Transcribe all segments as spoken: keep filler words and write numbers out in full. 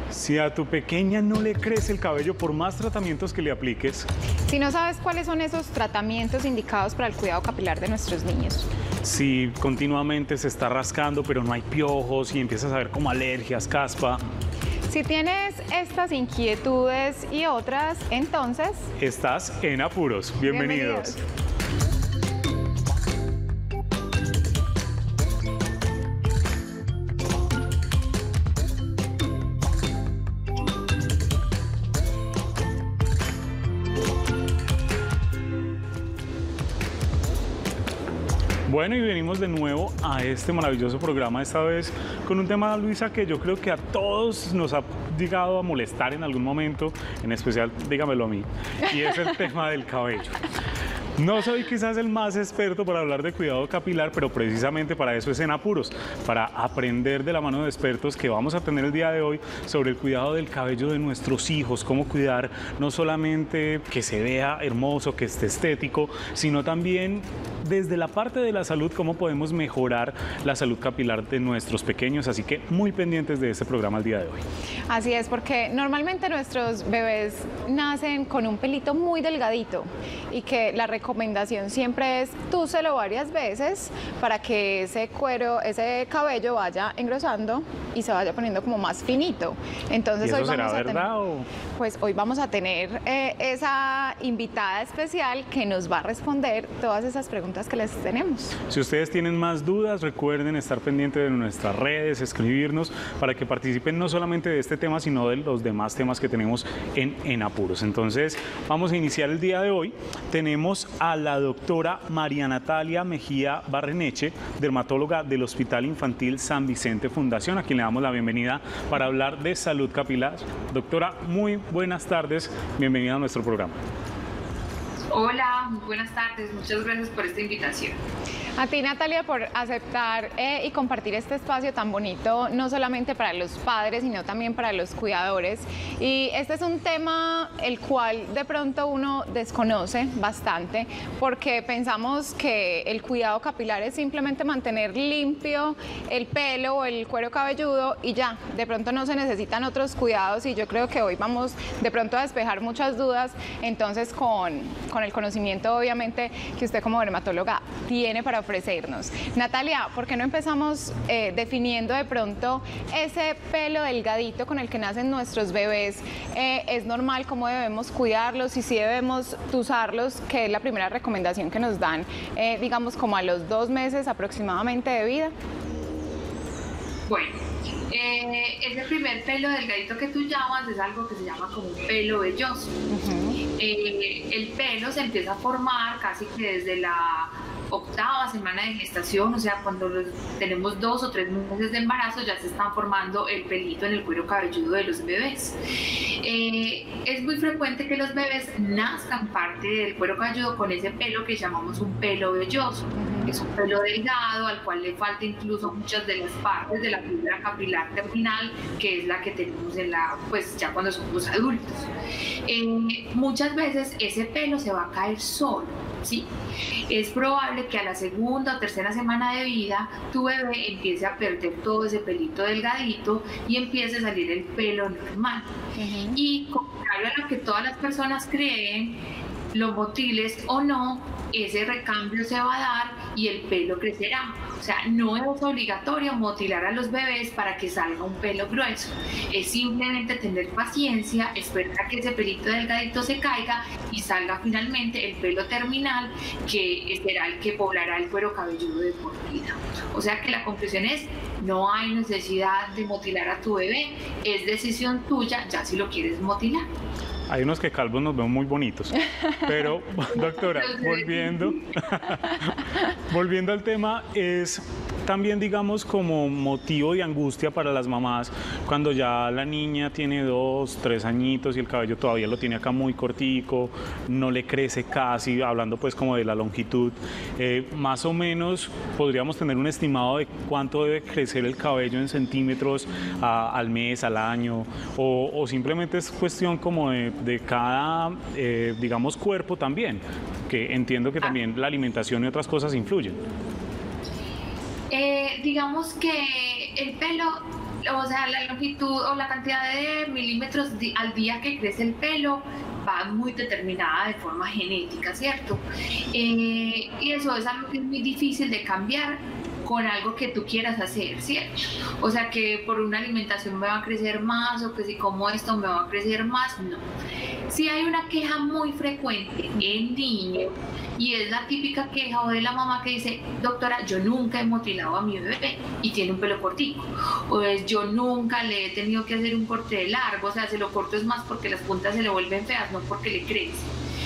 Si a tu pequeña no le crece el cabello por más tratamientos que le apliques. Si no sabes cuáles son esos tratamientos indicados para el cuidado capilar de nuestros niños. Si continuamente se está rascando pero no hay piojos y empiezas a ver como alergias, caspa. Si tienes estas inquietudes y otras, entonces... Estás en apuros. Bienvenidos. Bienvenidos. Bueno, y venimos de nuevo a este maravilloso programa, esta vez con un tema, Luisa, que yo creo que a todos nos ha llegado a molestar en algún momento, en especial, dígamelo a mí, y es el tema del cabello. No soy quizás el más experto para hablar de cuidado capilar, pero precisamente para eso es En Apuros, para aprender de la mano de expertos que vamos a tener el día de hoy sobre el cuidado del cabello de nuestros hijos, cómo cuidar no solamente que se vea hermoso, que esté estético, sino también desde la parte de la salud, cómo podemos mejorar la salud capilar de nuestros pequeños, así que muy pendientes de este programa el día de hoy. Así es, porque normalmente nuestros bebés nacen con un pelito muy delgadito y que la recomendación siempre es túselo varias veces para que ese cuero, ese cabello vaya engrosando y se vaya poniendo como más finito. Entonces, ¿Y eso hoy vamos será a verdad tener, o...? Pues hoy vamos a tener eh, esa invitada especial que nos va a responder todas esas preguntas que les tenemos. Si ustedes tienen más dudas, recuerden estar pendientes de nuestras redes, escribirnos para que participen no solamente de este tema, sino de los demás temas que tenemos en En Apuros. Entonces, vamos a iniciar el día de hoy. Tenemos a la doctora María Natalia Mejía Barreneche, dermatóloga del Hospital Infantil San Vicente Fundación, a quien le damos la bienvenida para hablar de salud capilar. Doctora, muy buenas tardes, bienvenida a nuestro programa. Hola, muy buenas tardes, muchas gracias por esta invitación. A ti, Natalia, por aceptar eh, y compartir este espacio tan bonito, no solamente para los padres, sino también para los cuidadores. Y este es un tema el cual de pronto uno desconoce bastante, porque pensamos que el cuidado capilar es simplemente mantener limpio el pelo o el cuero cabelludo y ya, de pronto no se necesitan otros cuidados, y yo creo que hoy vamos de pronto a despejar muchas dudas, entonces con, con el conocimiento obviamente que usted como dermatóloga tiene para ofrecernos. Natalia, ¿por qué no empezamos eh, definiendo de pronto ese pelo delgadito con el que nacen nuestros bebés? Eh, ¿Es normal? ¿Cómo debemos cuidarlos? Y si debemos tuzarlos, que es la primera recomendación que nos dan, eh, digamos como a los dos meses aproximadamente de vida. Bueno, eh, ese primer pelo delgadito que tú llamas es algo que se llama como un pelo velloso. Uh-huh. eh, el pelo se empieza a formar casi que desde la octava semana de gestación, o sea, cuando los, tenemos dos o tres meses de embarazo ya se están formando el pelito en el cuero cabelludo de los bebés. Eh, es muy frecuente que los bebés nazcan parte del cuero cabelludo con ese pelo que llamamos un pelo velloso. Es un pelo delgado al cual le falta incluso muchas de las partes de la fibra capilar terminal, que es la que tenemos en la, pues ya cuando somos adultos. Eh, muchas veces ese pelo se va a caer solo, ¿sí? Es probable que a la segunda o tercera semana de vida tu bebé empiece a perder todo ese pelito delgadito y empiece a salir el pelo normal. Uh-huh. Y contrario a lo que todas las personas creen, lo motiles o no, ese recambio se va a dar y el pelo crecerá. O sea, no es obligatorio motilar a los bebés para que salga un pelo grueso. Es simplemente tener paciencia, esperar a que ese pelito delgadito se caiga y salga finalmente el pelo terminal, que será el que poblará el cuero cabelludo de por vida. O sea que la conclusión es, no hay necesidad de motilar a tu bebé, es decisión tuya ya si lo quieres motilar. Hay unos que calvos nos ven muy bonitos, pero doctora, volviendo, volviendo al tema, es también, digamos, como motivo de angustia para las mamás cuando ya la niña tiene dos, tres añitos y el cabello todavía lo tiene acá muy cortico, no le crece casi, hablando pues como de la longitud, eh, más o menos podríamos tener un estimado de cuánto debe crecer el cabello en centímetros a, al mes, al año, o, o simplemente es cuestión como de, de cada, eh, digamos, cuerpo también, que entiendo que también la alimentación y otras cosas influyen. Eh, digamos que el pelo o sea, la longitud o la cantidad de milímetros di al día que crece el pelo va muy determinada de forma genética, ¿cierto? Eh, y eso es algo que es muy difícil de cambiar con algo que tú quieras hacer, ¿cierto? O sea, que por una alimentación me va a crecer más, o que si como esto me va a crecer más, no. Sí hay una queja muy frecuente en niños, y es la típica queja o de la mamá que dice, doctora, yo nunca he motilado a mi bebé y tiene un pelo cortico, o es yo nunca le he tenido que hacer un corte de largo, o sea, se lo corto es más porque las puntas se le vuelven feas, no porque le crece.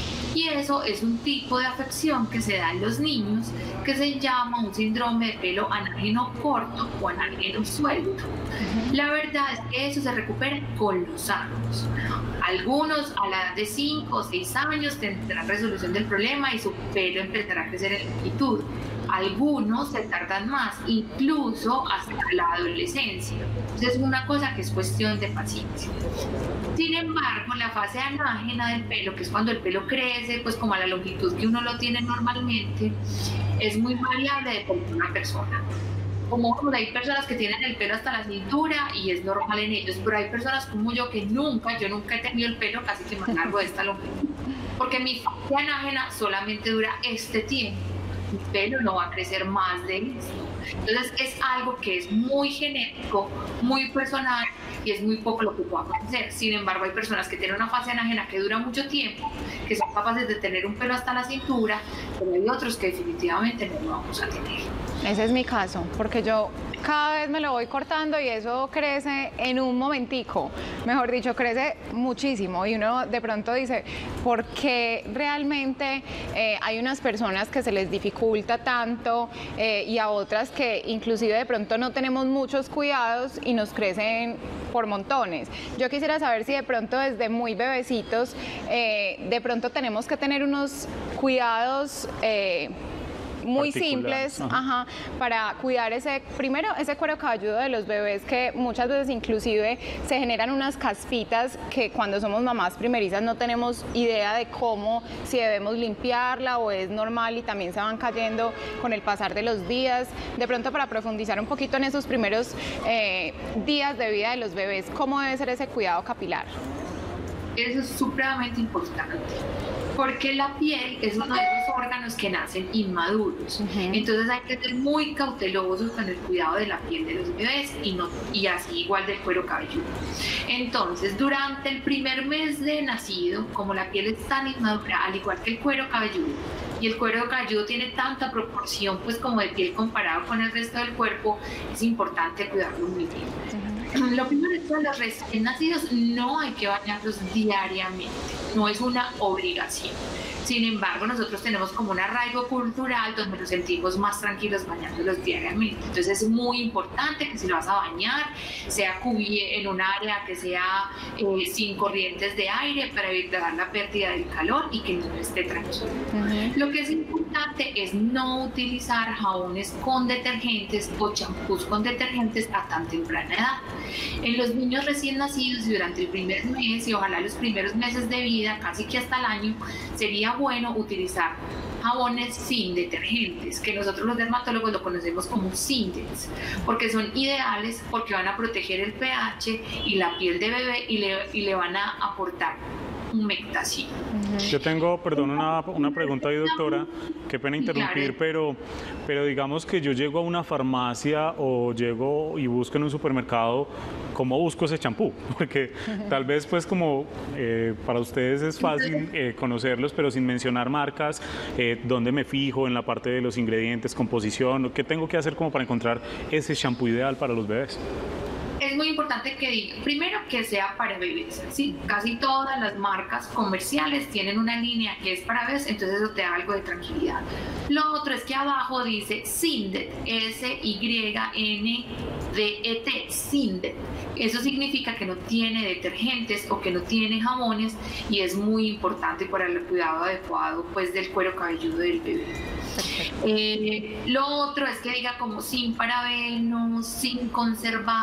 Y eso es un tipo de afección que se da en los niños que se llama un síndrome de pelo anágeno corto o anágeno suelto. La verdad es que eso se recupera con los años. Algunos a la edad de cinco o seis años tendrán resolución del problema y su pelo empezará a crecer en longitud. Algunos se tardan más, incluso hasta la adolescencia. Entonces es una cosa que es cuestión de paciencia. Sin embargo, la fase anágena del pelo, que es cuando el pelo crece, pues como a la longitud que uno lo tiene normalmente, es muy variable de una persona. Como hay personas que tienen el pelo hasta la cintura y es normal en ellos, pero hay personas como yo que nunca, yo nunca he tenido el pelo casi que más largo de esta longitud, porque mi fase anágena solamente dura este tiempo. Mi pelo no va a crecer más de esto. Entonces es algo que es muy genético, muy personal y es muy poco lo que pueda hacer. Sin embargo, hay personas que tienen una fase anágena que dura mucho tiempo, que son capaces de tener un pelo hasta la cintura, pero hay otros que definitivamente no lo vamos a tener. Ese es mi caso, porque yo cada vez me lo voy cortando y eso crece en un momentico, mejor dicho, crece muchísimo y uno de pronto dice, ¿por qué realmente eh, hay unas personas que se les dificulta tanto eh, y a otras que inclusive de pronto no tenemos muchos cuidados y nos crecen por montones? Yo quisiera saber si de pronto desde muy bebecitos eh, de pronto tenemos que tener unos cuidados eh, muy simples, ajá, para cuidar ese, primero, ese cuero cabelludo de los bebés, que muchas veces inclusive se generan unas caspitas que cuando somos mamás primerizas no tenemos idea de cómo, si debemos limpiarla o es normal y también se van cayendo con el pasar de los días. De pronto, para profundizar un poquito en esos primeros eh, días de vida de los bebés, ¿cómo debe ser ese cuidado capilar? Eso es supremamente importante, porque la piel es uno de esos órganos que nacen inmaduros. Uh-huh. Entonces hay que ser muy cautelosos con el cuidado de la piel de los bebés y, no, y así igual del cuero cabelludo. Entonces, durante el primer mes de nacido, como la piel es tan inmadura, al igual que el cuero cabelludo, y el cuero cabelludo tiene tanta proporción pues como de piel comparado con el resto del cuerpo, es importante cuidarlo muy bien. Uh-huh. Lo primero es que a los recién nacidos no hay que bañarlos diariamente, no es una obligación. Sin embargo, nosotros tenemos como un arraigo cultural donde nos sentimos más tranquilos bañándolos diariamente. Entonces es muy importante que si lo vas a bañar, sea en un área que sea eh, sin corrientes de aire para evitar la pérdida del calor y que el niño esté tranquilo. Uh-huh. Lo que es importante es no utilizar jabones con detergentes o champús con detergentes a tan temprana edad. En los niños recién nacidos y durante el primer mes y ojalá los primeros meses de vida, casi que hasta el año, sería bueno utilizar jabones sin detergentes, que nosotros los dermatólogos lo conocemos como Sindex, porque son ideales porque van a proteger el pH y la piel de bebé y le, y le van a aportar humectación. Yo tengo, perdón, una, una pregunta ahí, doctora, qué pena interrumpir, claro. pero, pero digamos que yo llego a una farmacia o llego y busco en un supermercado, ¿cómo busco ese champú? Porque tal vez pues como eh, para ustedes es fácil eh, conocerlos, pero sin mencionar marcas, eh, ¿dónde me fijo en la parte de los ingredientes, composición? ¿Qué tengo que hacer como para encontrar ese champú ideal para los bebés? Es muy importante que diga, primero, que sea para bebés, ¿sí? Casi todas las marcas comerciales tienen una línea que es para bebés, entonces eso te da algo de tranquilidad. Lo otro es que abajo dice Sindet, S Y N D E T, Sindet. Eso significa que no tiene detergentes o que no tiene jabones y es muy importante para el cuidado adecuado pues, del cuero cabelludo del bebé. Eh, lo otro es que diga como sin parabenos, sin conservantes,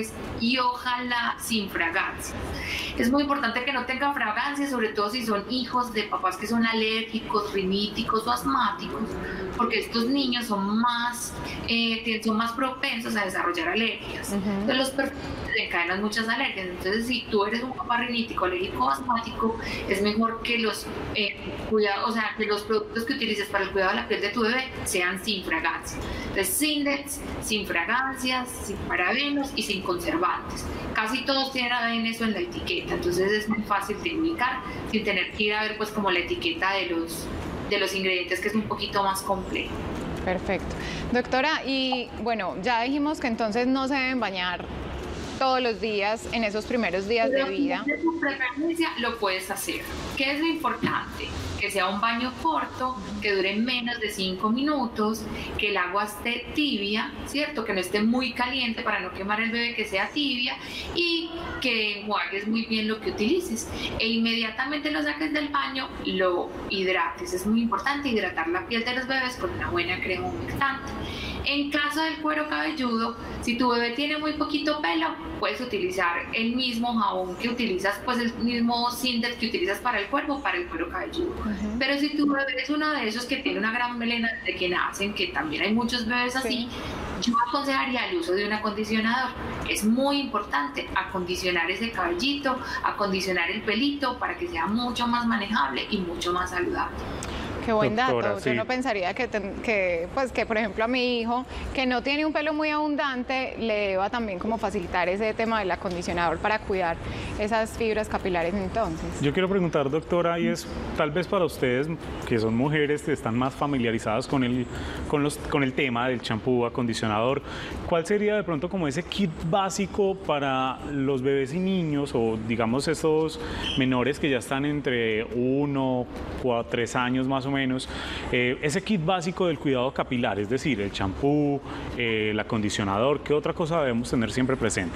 suaves y ojalá sin fragancias. Es muy importante que no tengan fragancias, sobre todo si son hijos de papás que son alérgicos, riníticos o asmáticos, porque estos niños son más, eh, son más propensos a desarrollar alergias. Uh-huh. Entonces los perfumes desencadenan muchas alergias. Entonces si tú eres un papá rinítico, alérgico o asmático, es mejor que los, eh, cuida, o sea, que los productos que utilices para el cuidado de la piel de tu bebé sean sin fragancia. Entonces Sindex, sin fragancias, sin parabenos y sin conservantes. Casi todos tienen eso en la etiqueta, entonces es muy fácil de ubicar sin tener que ir a ver pues como la etiqueta de los, de los ingredientes, que es un poquito más complejo. Perfecto. Doctora, y bueno, ya dijimos que entonces no se deben bañar todos los días en esos primeros días Pero de vida. De tu preferencia lo puedes hacer. ¿Qué es lo importante? Que sea un baño corto, que dure menos de cinco minutos, que el agua esté tibia, ¿cierto? Que no esté muy caliente para no quemar el bebé, que sea tibia, y que enjuagues muy bien lo que utilices. E inmediatamente lo saques del baño, lo hidrates. Es muy importante hidratar la piel de los bebés con una buena crema humectante. En caso del cuero cabelludo, si tu bebé tiene muy poquito pelo, puedes utilizar el mismo jabón que utilizas, pues el mismo Sindex que utilizas para el cuerpo, para el cuero cabelludo. Uh-huh. Pero si tu bebé es uno de esos que tiene una gran melena de que nacen, que también hay muchos bebés así, sí, yo aconsejaría el uso de un acondicionador. Es muy importante acondicionar ese cabellito, acondicionar el pelito para que sea mucho más manejable y mucho más saludable. Qué buen Doctora, dato. sí. Yo no pensaría que, ten, que, pues, que, por ejemplo, a mi hijo, que no tiene un pelo muy abundante, le deba también como facilitar ese tema del acondicionador para cuidar esas fibras capilares entonces. Yo quiero preguntar, doctora, y es tal vez para ustedes, que son mujeres, que están más familiarizadas con el, con los, con el tema del champú, acondicionador, ¿cuál sería de pronto como ese kit básico para los bebés y niños, o digamos esos menores que ya están entre uno, cuatro, tres años más o menos? menos, eh, ese kit básico del cuidado capilar, es decir, el champú, eh, el acondicionador, ¿qué otra cosa debemos tener siempre presente?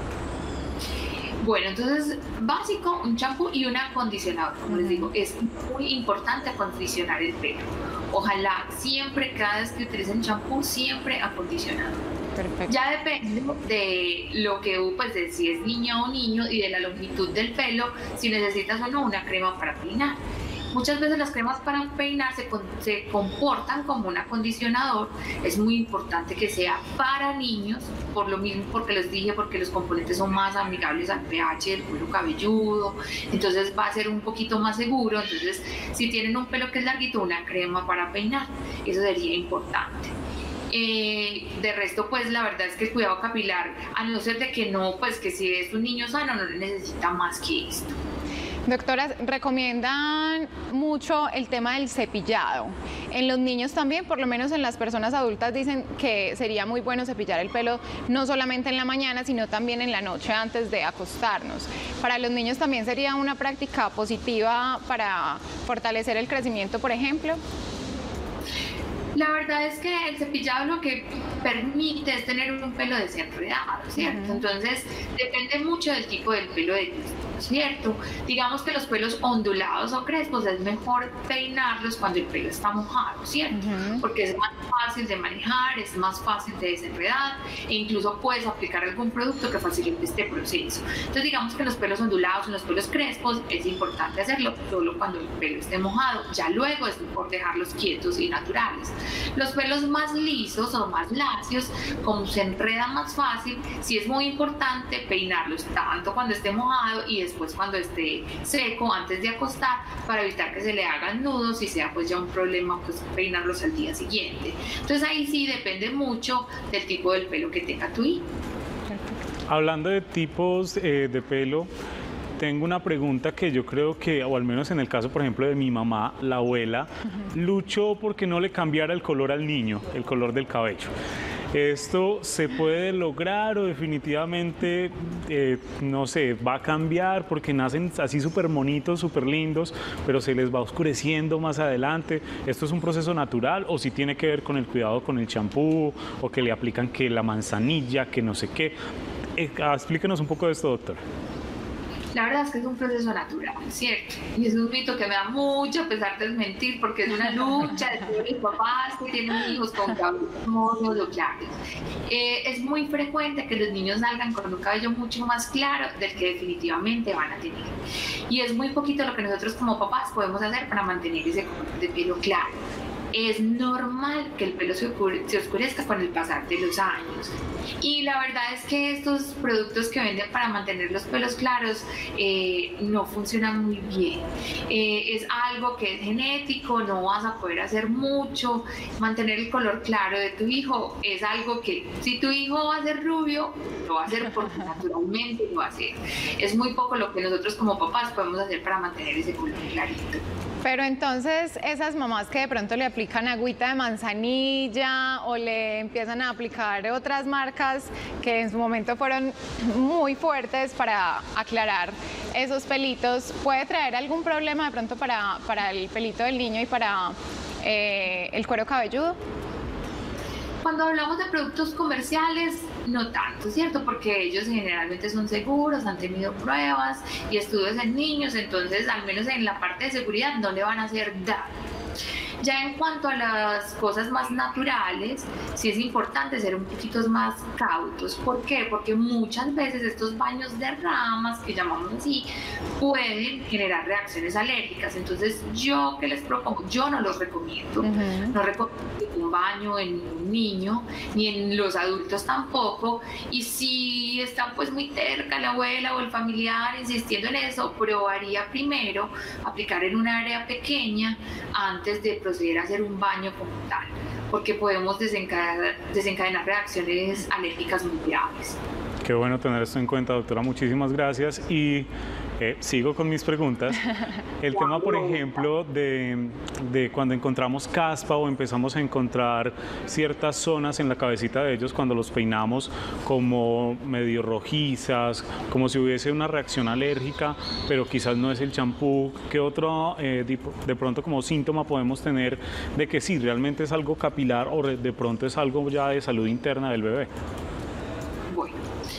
Bueno, entonces, básico, un champú y un acondicionador, como les digo, es muy importante acondicionar el pelo. Ojalá siempre, cada vez que utilicen champú, siempre acondicionador. Perfecto. Ya depende de lo que, pues, de si es niña o niño y de la longitud del pelo, si necesitas o no una crema para peinar. Muchas veces las cremas para peinar se, se comportan como un acondicionador. Es muy importante que sea para niños, por lo mismo, porque les dije, porque los componentes son más amigables al pH del cuero cabelludo, entonces va a ser un poquito más seguro. Entonces, si tienen un pelo que es larguito, una crema para peinar, eso sería importante. Eh, de resto, pues la verdad es que el cuidado capilar, a no ser de que no, pues que si es un niño sano, no necesita más que esto. Doctoras, recomiendan mucho el tema del cepillado. En los niños también, por lo menos en las personas adultas, dicen que sería muy bueno cepillar el pelo no solamente en la mañana, sino también en la noche antes de acostarnos. Para los niños también sería una práctica positiva para fortalecer el crecimiento, por ejemplo. La verdad es que el cepillado lo que permite es tener un pelo desenredado, ¿cierto? Uh-huh. Entonces, depende mucho del tipo del pelo de ¿cierto? Digamos que los pelos ondulados o crespos es mejor peinarlos cuando el pelo está mojado, ¿cierto? Uh-huh. Porque es más fácil de manejar, es más fácil de desenredar e incluso puedes aplicar algún producto que facilite este proceso. Entonces, digamos que los pelos ondulados o los pelos crespos es importante hacerlo solo cuando el pelo esté mojado. Ya luego es mejor dejarlos quietos y naturales. Los pelos más lisos o más lacios, como se enredan más fácil, sí es muy importante peinarlos tanto cuando esté mojado y después cuando esté seco antes de acostar, para evitar que se le hagan nudos y sea pues ya un problema pues peinarlos al día siguiente. Entonces ahí sí depende mucho del tipo del pelo que tenga tu hijo. Hablando de tipos eh, de pelo, tengo una pregunta que yo creo que, o al menos en el caso, por ejemplo, de mi mamá, la abuela, uh-huh. luchó porque no le cambiara el color al niño, el color del cabello. ¿Esto se puede lograr o definitivamente, eh, no sé, va a cambiar porque nacen así súper bonitos, súper lindos, pero se les va oscureciendo más adelante? ¿Esto es un proceso natural o si tiene que ver con el cuidado con el champú o que le aplican que la manzanilla, que no sé qué? Eh, explíquenos un poco de esto, doctor. La verdad es que es un proceso natural, ¿cierto? Y es un mito que me da mucho pesar desmentir porque es una lucha de todos los papás que tienen hijos con cabellos monos o claros. Eh, es muy frecuente que los niños salgan con un cabello mucho más claro del que definitivamente van a tener. Y es muy poquito lo que nosotros como papás podemos hacer para mantener ese color de pelo claro. Es normal que el pelo se, se oscurezca con el pasar de los años. Y la verdad es que estos productos que venden para mantener los pelos claros eh, no funcionan muy bien. Eh, es algo que es genético, no vas a poder hacer mucho. Mantener el color claro de tu hijo es algo que si tu hijo va a ser rubio, lo va a hacer porque naturalmente lo va a hacer. Es muy poco lo que nosotros como papás podemos hacer para mantener ese color clarito. Pero entonces esas mamás que de pronto le aplican agüita de manzanilla o le empiezan a aplicar otras marcas que en su momento fueron muy fuertes para aclarar esos pelitos, ¿puede traer algún problema de pronto para, para el pelito del niño y para eh, el cuero cabelludo? Cuando hablamos de productos comerciales, no tanto, ¿cierto? Porque ellos generalmente son seguros, han tenido pruebas y estudios en niños, entonces al menos en la parte de seguridad no le van a hacer daño. Ya en cuanto a las cosas más naturales, sí es importante ser un poquito más cautos. ¿Por qué? Porque muchas veces estos baños de ramas, que llamamos así, pueden generar reacciones alérgicas. Entonces, ¿yo qué les propongo? Yo no los recomiendo. Uh-huh. No recomiendo un baño en un niño, ni en los adultos tampoco. Y si está pues muy cerca la abuela o el familiar insistiendo en eso, probaría primero aplicar en un área pequeña antes de proceder a hacer un baño como tal, porque podemos desencadenar, desencadenar reacciones alérgicas muy graves. Qué bueno tener esto en cuenta, doctora. Muchísimas gracias. Y eh, sigo con mis preguntas. El tema, por ejemplo, de, de cuando encontramos caspa o empezamos a encontrar ciertas zonas en la cabecita de ellos cuando los peinamos como medio rojizas, como si hubiese una reacción alérgica, pero quizás no es el champú. ¿Qué otro, eh, de, de pronto, como síntoma podemos tener de que sí, realmente es algo capilar o de pronto es algo ya de salud interna del bebé? Bueno.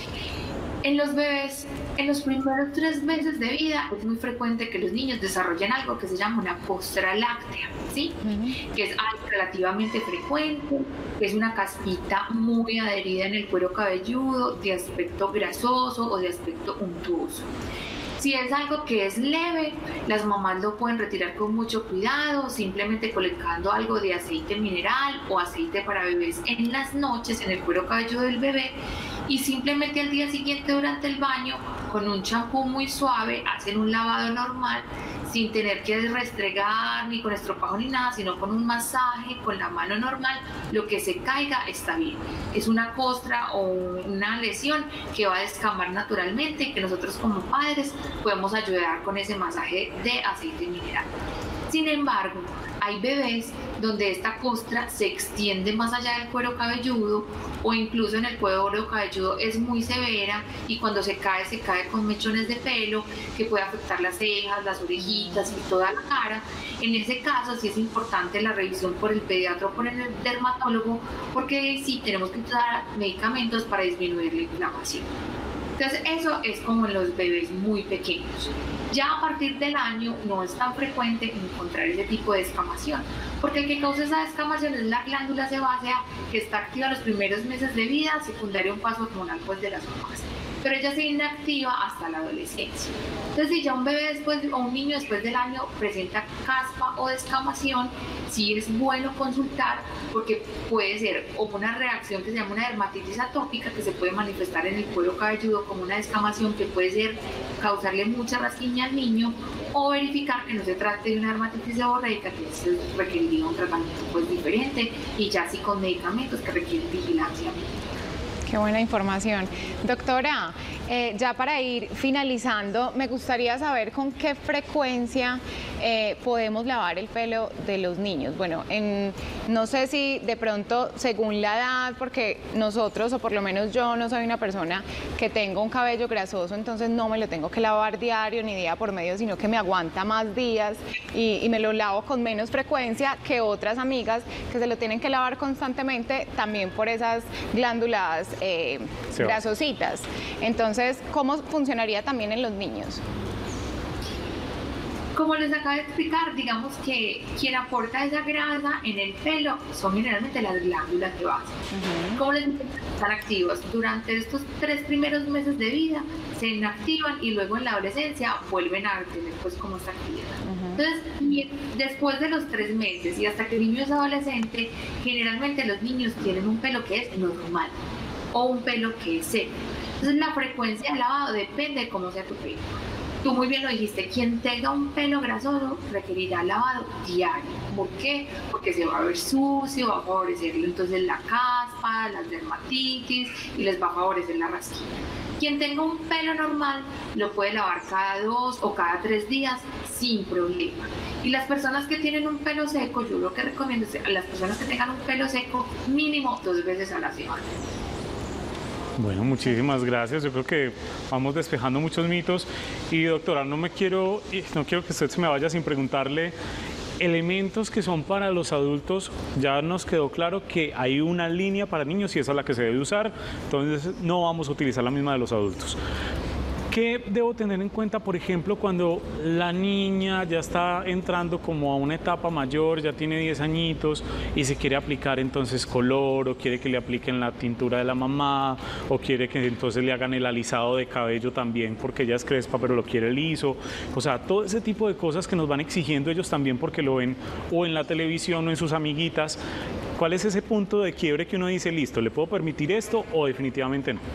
En los bebés, en los primeros tres meses de vida, es muy frecuente que los niños desarrollen algo que se llama una costra láctea, ¿sí? Uh-huh. Que es algo relativamente frecuente, que es una caspita muy adherida en el cuero cabelludo, de aspecto grasoso o de aspecto untuoso. Si es algo que es leve, las mamás lo pueden retirar con mucho cuidado, simplemente colocando algo de aceite mineral o aceite para bebés en las noches en el cuero cabelludo del bebé y simplemente al día siguiente durante el baño con un champú muy suave hacen un lavado normal sin tener que restregar ni con estropajo ni nada, sino con un masaje con la mano normal, lo que se caiga está bien. Es una costra o una lesión que va a descamar naturalmente y que nosotros como padres podemos ayudar con ese masaje de aceite mineral. Sin embargo, hay bebés donde esta costra se extiende más allá del cuero cabelludo o incluso en el cuero cabelludo es muy severa y cuando se cae, se cae con mechones de pelo que puede afectar las cejas, las orejitas y toda la cara. En ese caso sí es importante la revisión por el pediatra o por el dermatólogo porque sí tenemos que usar medicamentos para disminuir la inflamación. Entonces eso es como en los bebés muy pequeños. Ya a partir del año no es tan frecuente encontrar ese tipo de descamación, porque el que causa esa descamación es la glándula sebácea que está activa los primeros meses de vida, secundaria a un paso hormonal pues, de las mamás, pero ella se inactiva hasta la adolescencia. Entonces si ya un bebé después o un niño después del año presenta caspa o descamación, sí es bueno consultar porque puede ser o una reacción que se llama una dermatitis atópica que se puede manifestar en el cuero cabelludo como una descamación que puede ser causarle mucha rasquiña al niño o verificar que no se trate de una dermatitis seborreica que es requeriría un tratamiento pues diferente y ya sí con medicamentos que requieren vigilancia. Qué buena información. Doctora, eh, ya para ir finalizando, me gustaría saber con qué frecuencia eh, podemos lavar el pelo de los niños. Bueno, en, no sé si de pronto según la edad, porque nosotros, o por lo menos yo, no soy una persona que tenga un cabello grasoso, entonces no me lo tengo que lavar diario ni día por medio, sino que me aguanta más días y, y me lo lavo con menos frecuencia que otras amigas que se lo tienen que lavar constantemente, también por esas glándulas eh, grasositas. Entonces, ¿cómo funcionaría también en los niños? Como les acabo de explicar, digamos que quien aporta esa grasa en el pelo son generalmente las glándulas de base. Uh-huh. Como les dije, están activas durante estos tres primeros meses de vida, se inactivan y luego en la adolescencia vuelven a tener pues como esta actividad. Uh-huh. Entonces, después de los tres meses y hasta que el niño es adolescente, generalmente los niños tienen un pelo que es normal o un pelo que es seco. Entonces, la frecuencia de lavado depende de cómo sea tu pelo. Tú muy bien lo dijiste, quien tenga un pelo grasoso requerirá lavado diario. ¿Por qué? Porque se va a ver sucio, va a favorecerle entonces la caspa, las dermatitis y les va a favorecer la rasquilla. Quien tenga un pelo normal lo puede lavar cada dos o cada tres días sin problema. Y las personas que tienen un pelo seco, yo lo que recomiendo es a las personas que tengan un pelo seco mínimo dos veces a la semana. Bueno, muchísimas gracias. Yo creo que vamos despejando muchos mitos. Y doctora, no me quiero, no quiero que usted se me vaya sin preguntarle elementos que son para los adultos. Ya nos quedó claro que hay una línea para niños y esa es la que se debe usar. Entonces no vamos a utilizar la misma de los adultos. ¿Qué debo tener en cuenta, por ejemplo, cuando la niña ya está entrando como a una etapa mayor, ya tiene diez añitos y se quiere aplicar entonces color o quiere que le apliquen la tintura de la mamá o quiere que entonces le hagan el alisado de cabello también porque ella es crespa pero lo quiere liso? O sea, todo ese tipo de cosas que nos van exigiendo ellos también porque lo ven o en la televisión o en sus amiguitas. ¿Cuál es ese punto de quiebre que uno dice, listo, ¿le puedo permitir esto o definitivamente no?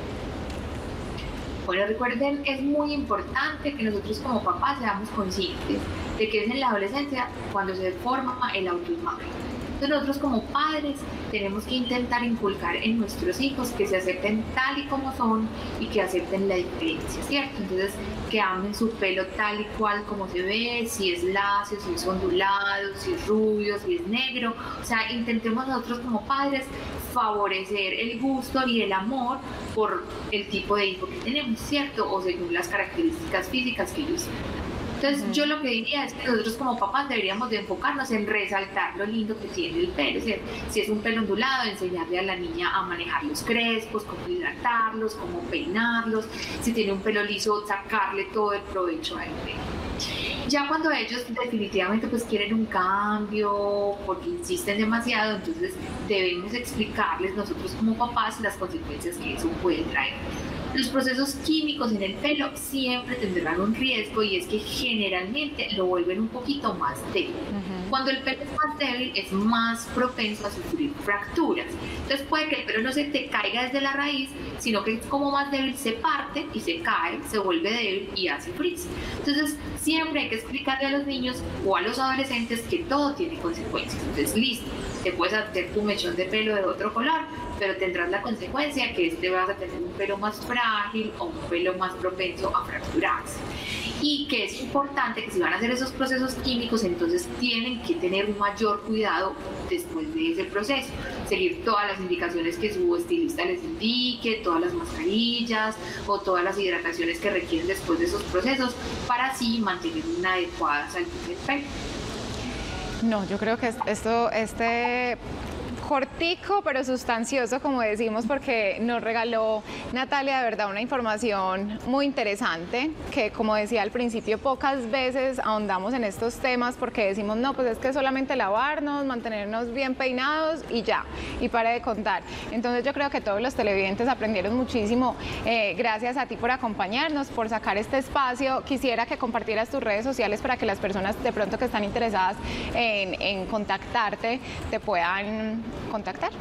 Bueno, recuerden, es muy importante que nosotros como papás seamos conscientes de que es en la adolescencia cuando se forma el autoimagen. Entonces nosotros como padres tenemos que intentar inculcar en nuestros hijos que se acepten tal y como son y que acepten la diferencia, ¿cierto? Entonces que amen su pelo tal y cual como se ve, si es lacio, si es ondulado, si es rubio, si es negro. O sea, intentemos nosotros como padres favorecer el gusto y el amor por el tipo de hijo que tenemos, ¿cierto? O según las características físicas que ellos tienen. Entonces, uh-huh. yo lo que diría es que nosotros como papás deberíamos de enfocarnos en resaltar lo lindo que tiene el pelo. Es decir, si es un pelo ondulado, enseñarle a la niña a manejar los crespos, cómo hidratarlos, cómo peinarlos. Si tiene un pelo liso, sacarle todo el provecho al pelo. Ya cuando ellos definitivamente pues quieren un cambio porque insisten demasiado, entonces debemos explicarles nosotros como papás las consecuencias que eso puede traer. Los procesos químicos en el pelo siempre tendrán un riesgo y es que generalmente lo vuelven un poquito más débil. Uh-huh. Cuando el pelo es más débil es más propenso a sufrir fracturas. Entonces puede que el pelo no se te caiga desde la raíz, sino que es como más débil, se parte y se cae, se vuelve débil y hace frizz. Entonces siempre hay que explicarle a los niños o a los adolescentes que todo tiene consecuencias. Entonces listo, te puedes hacer tu mechón de pelo de otro color, pero tendrás la consecuencia que este vas a tener un pelo más frágil o un pelo más propenso a fracturarse. Y que es importante que si van a hacer esos procesos químicos, entonces tienen que tener un mayor cuidado después de ese proceso. Seguir todas las indicaciones que su estilista les indique, todas las mascarillas o todas las hidrataciones que requieren después de esos procesos para así mantener una adecuada salud del pelo. No, yo creo que esto, este cortico pero sustancioso, como decimos, porque nos regaló Natalia de verdad una información muy interesante que, como decía al principio, pocas veces ahondamos en estos temas porque decimos, no, pues es que solamente lavarnos, mantenernos bien peinados y ya, y para de contar. Entonces yo creo que todos los televidentes aprendieron muchísimo. Eh, gracias a ti por acompañarnos, por sacar este espacio. Quisiera que compartieras tus redes sociales para que las personas de pronto que están interesadas en, en contactarte te puedan contactar.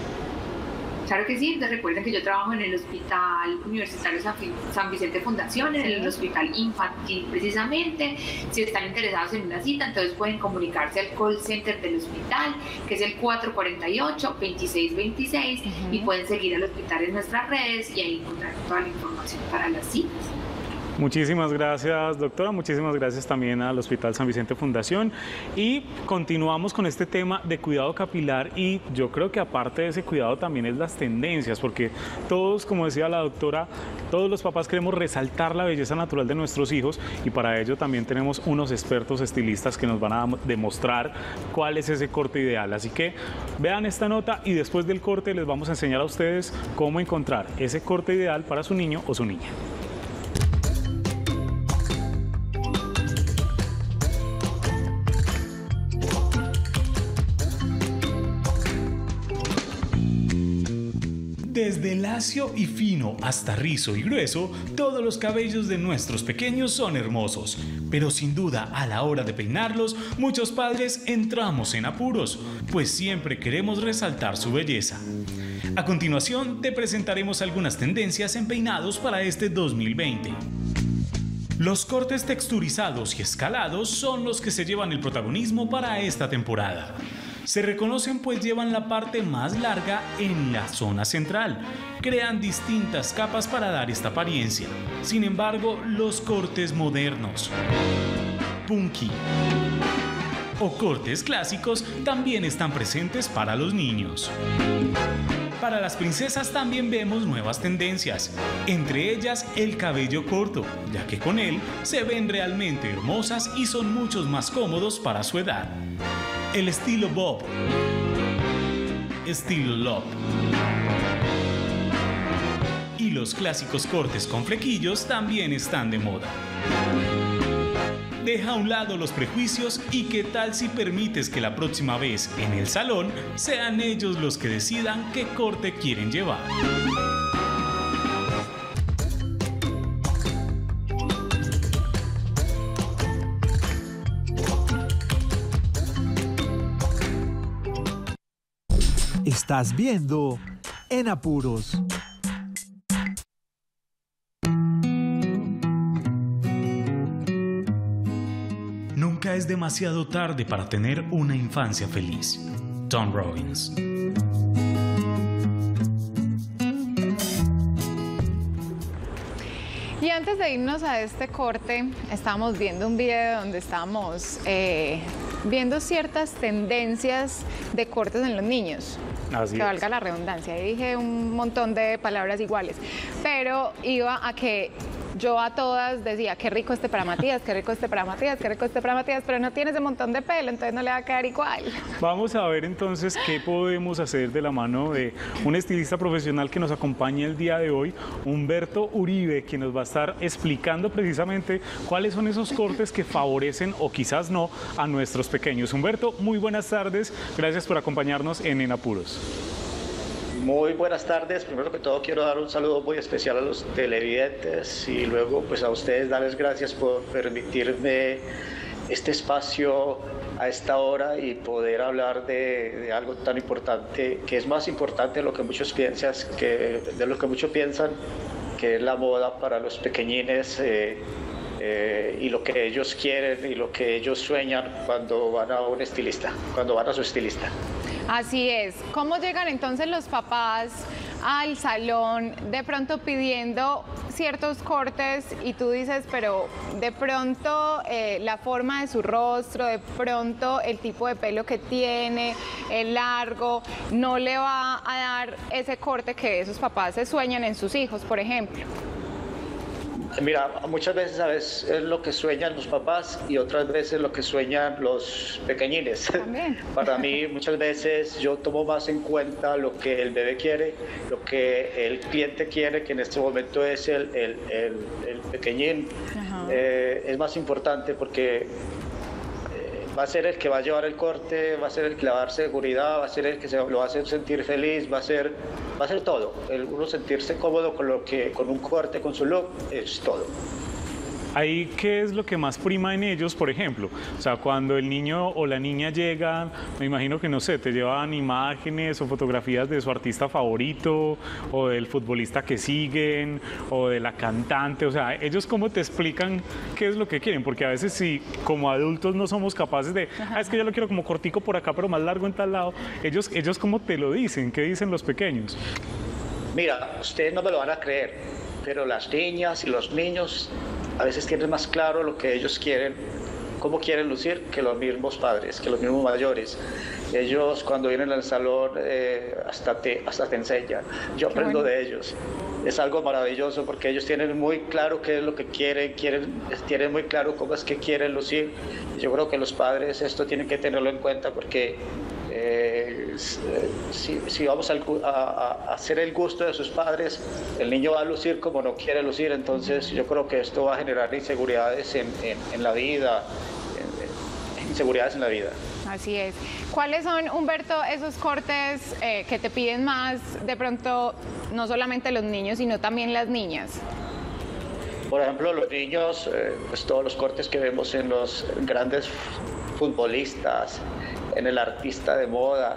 Claro que sí, entonces recuerden que yo trabajo en el Hospital Universitario San Vicente Fundación, en el Hospital Infantil precisamente. Si están interesados en una cita, entonces pueden comunicarse al call center del hospital, que es el cuatro cuatro ocho, dos seis dos seis, uh-huh. y pueden seguir al hospital en nuestras redes y ahí encontrar toda la información para las citas. Muchísimas gracias, doctora. Muchísimas gracias también al Hospital San Vicente Fundación. Y continuamos con este tema de cuidado capilar, y yo creo que aparte de ese cuidado también es las tendencias, porque todos, como decía la doctora, todos los papás queremos resaltar la belleza natural de nuestros hijos, y para ello también tenemos unos expertos estilistas que nos van a demostrar cuál es ese corte ideal. Así que vean esta nota y después del corte les vamos a enseñar a ustedes cómo encontrar ese corte ideal para su niño o su niña. Desde lacio y fino hasta rizo y grueso, todos los cabellos de nuestros pequeños son hermosos. Pero sin duda, a la hora de peinarlos, muchos padres entramos en apuros, pues siempre queremos resaltar su belleza. A continuación, te presentaremos algunas tendencias en peinados para este dos mil veinte. Los cortes texturizados y escalados son los que se llevan el protagonismo para esta temporada. Se reconocen pues llevan la parte más larga en la zona central. Crean distintas capas para dar esta apariencia. Sin embargo, los cortes modernos, punky o cortes clásicos también están presentes para los niños. Para las princesas también vemos nuevas tendencias, entre ellas el cabello corto, ya que con él se ven realmente hermosas y son muchos más cómodos para su edad. El estilo bob, estilo lob y los clásicos cortes con flequillos también están de moda. Deja a un lado los prejuicios y qué tal si permites que la próxima vez en el salón sean ellos los que decidan qué corte quieren llevar. Estás viendo En Apuros. Nunca es demasiado tarde para tener una infancia feliz. Tom Robbins. Y antes de irnos a este corte, estábamos viendo un video donde estábamos eh, viendo ciertas tendencias de cortes en los niños. Así que es. valga la redundancia, y dije un montón de palabras iguales, pero iba a que yo a todas decía, qué rico este para Matías, qué rico este para Matías, qué rico este para Matías, pero no tiene ese montón de pelo, entonces no le va a quedar igual. Vamos a ver entonces qué podemos hacer de la mano de un estilista profesional que nos acompaña el día de hoy, Humberto Uribe, que nos va a estar explicando precisamente cuáles son esos cortes que favorecen o quizás no a nuestros pequeños. Humberto, muy buenas tardes, gracias por acompañarnos en En Apuros. Muy buenas tardes. Primero que todo quiero dar un saludo muy especial a los televidentes y luego pues a ustedes darles gracias por permitirme este espacio a esta hora y poder hablar de, de algo tan importante, que es más importante de lo que muchos piensan, que, de lo que muchos piensan, que es la moda para los pequeñines eh, eh, y lo que ellos quieren y lo que ellos sueñan cuando van a un estilista, cuando van a su estilista. Así es. ¿Cómo llegan entonces los papás al salón de pronto pidiendo ciertos cortes y tú dices, pero de pronto eh, la forma de su rostro, de pronto el tipo de pelo que tiene, el largo, no le va a dar ese corte que esos papás se sueñan en sus hijos, por ejemplo? Mira, muchas veces a veces es lo que sueñan los papás y otras veces lo que sueñan los pequeñines. También. Para mí muchas veces yo tomo más en cuenta lo que el bebé quiere, lo que el cliente quiere, que en este momento es el, el, el, el pequeñín. Eh, es más importante porque va a ser el que va a llevar el corte, va a ser el que le va a dar seguridad, va a ser el que se lo va a hacer sentir feliz, va a ser, va a ser todo. El uno sentirse cómodo con lo que, con un corte, con su look, es todo. Ahí, ¿qué es lo que más prima en ellos, por ejemplo? O sea, cuando el niño o la niña llegan, me imagino que, no sé, te llevan imágenes o fotografías de su artista favorito, o del futbolista que siguen, o de la cantante. O sea, ¿ellos cómo te explican qué es lo que quieren? Porque a veces si como adultos no somos capaces de, ah, es que yo lo quiero como cortico por acá, pero más largo en tal lado. Ellos, ellos ¿cómo te lo dicen? ¿Qué dicen los pequeños? Mira, ustedes no me lo van a creer, pero las niñas y los niños a veces tienen más claro lo que ellos quieren, cómo quieren lucir, que los mismos padres, que los mismos mayores. Ellos cuando vienen al salón eh, hasta, te, hasta te enseñan. Yo aprendo bueno. de ellos. Es algo maravilloso porque ellos tienen muy claro qué es lo que quieren, quieren, tienen muy claro cómo es que quieren lucir. Yo creo que los padres esto tienen que tenerlo en cuenta porque eh, si, si vamos a, a, a hacer el gusto de sus padres, el niño va a lucir como no quiere lucir, entonces yo creo que esto va a generar inseguridades en, en, en la vida, en, en, inseguridades en la vida. Así es. ¿Cuáles son, Humberto, esos cortes eh, que te piden más de pronto, no solamente los niños, sino también las niñas? Por ejemplo, los niños, eh, pues todos los cortes que vemos en los grandes futbolistas, en el artista de moda.